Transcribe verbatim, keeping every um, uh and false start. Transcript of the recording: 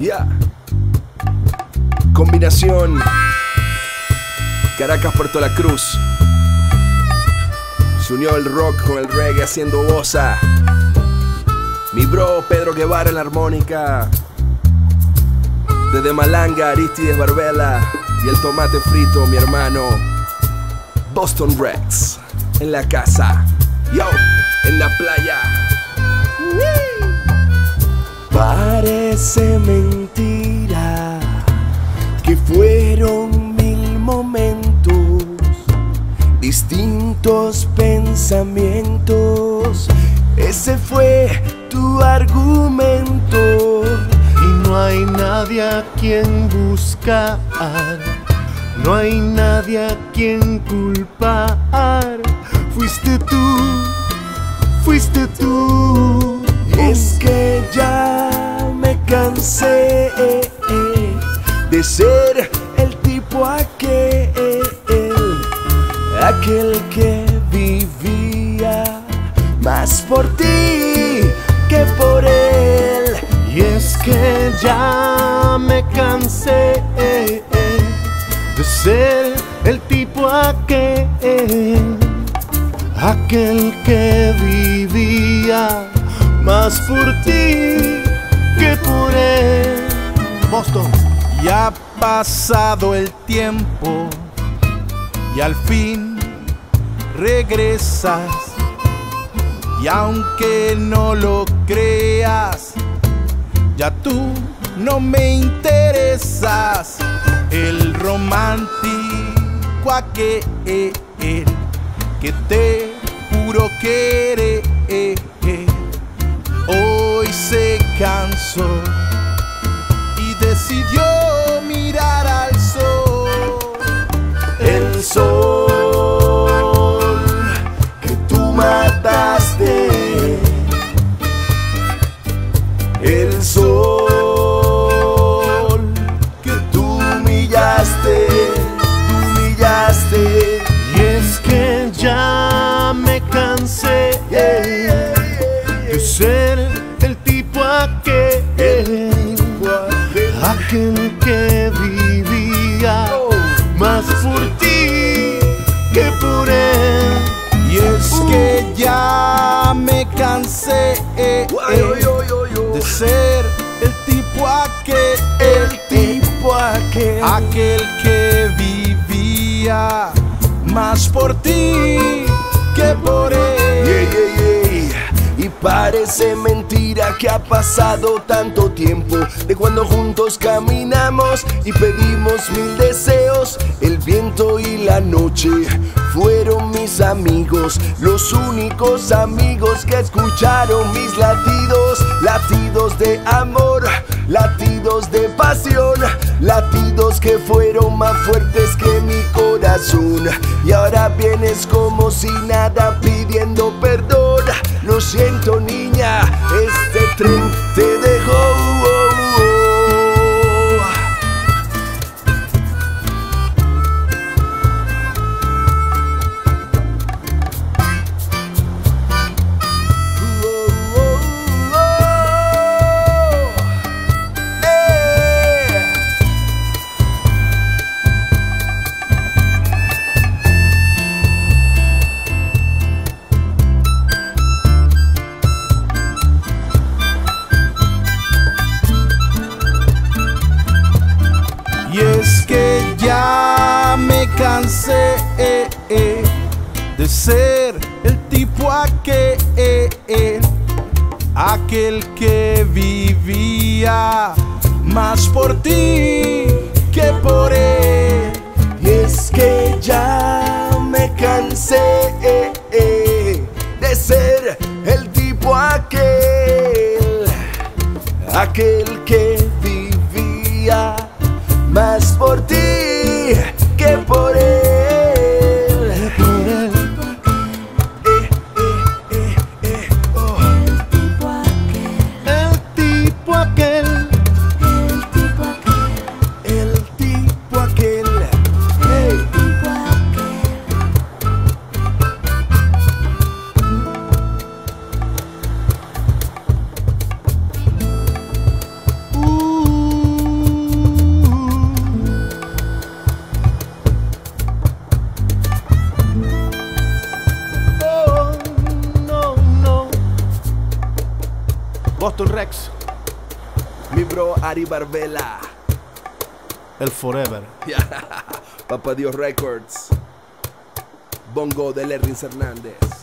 Yeah. Combinación Caracas, Puerto La Cruz. Se unió el rock con el reggae haciendo bossa. Mi bro Pedro Guevara en la armónica. Desde Malanga, Aristides Barbela. Y el tomate frito, mi hermano Boston Rex en la casa. Yo, en la playa. Parece mentira que fueron mil momentos, distintos pensamientos. Ese fue tu argumento. Y no hay nadie a quien buscar, no hay nadie a quien culpar. Fuiste tú, fuiste tú. Es que ya me cansé de ser el tipo aquel, aquel que vivía más por ti que por él. Y es que ya me cansé de ser el tipo aquel, aquel que vivía más por ti que por él. Boston. Ya ha pasado el tiempo y al fin regresas. Y aunque no lo creas, ya tú no me interesas. El romántico aquel que te juro querer hoy se cansó y decidió mirar al sol. El sol que tú mataste, el sol que tú humillaste, tú humillaste. Y es que ya me cansé de ser el tipo aquel, aquel que vivía más por ti que por él. Y es que ya me cansé de ser el tipo aquel, El tipo aquel, aquel que vivía más por ti que por él. yeah, yeah, yeah. Y parece mentira que ha pasado tanto tiempo de cuando juntos caminamos y pedimos mil deseos. El viento y la noche fueron mis amigos, los únicos amigos que escucharon mis latidos, latidos de amor, latidos de pasión, latidos que fueron más fuertes que mi corazón. Y ahora vienes como si nada pidiendo perdón. Lo siento, niña, este tren te dejó. Oh, oh. Y es que ya me cansé de ser el tipo aquel, aquel que vivía más por ti que por él. Y es que ya me cansé de ser el tipo aquel, aquel que vivía más por ti que por él. Por él. Eh, eh, eh, eh, oh. El tipo aquel, El tipo aquel, el tipo aquel, hey. uh. Boston Rex. Mi bro Ari Barbela. El Forever. Papá Dios Records. Bongo de Lerrins Hernández.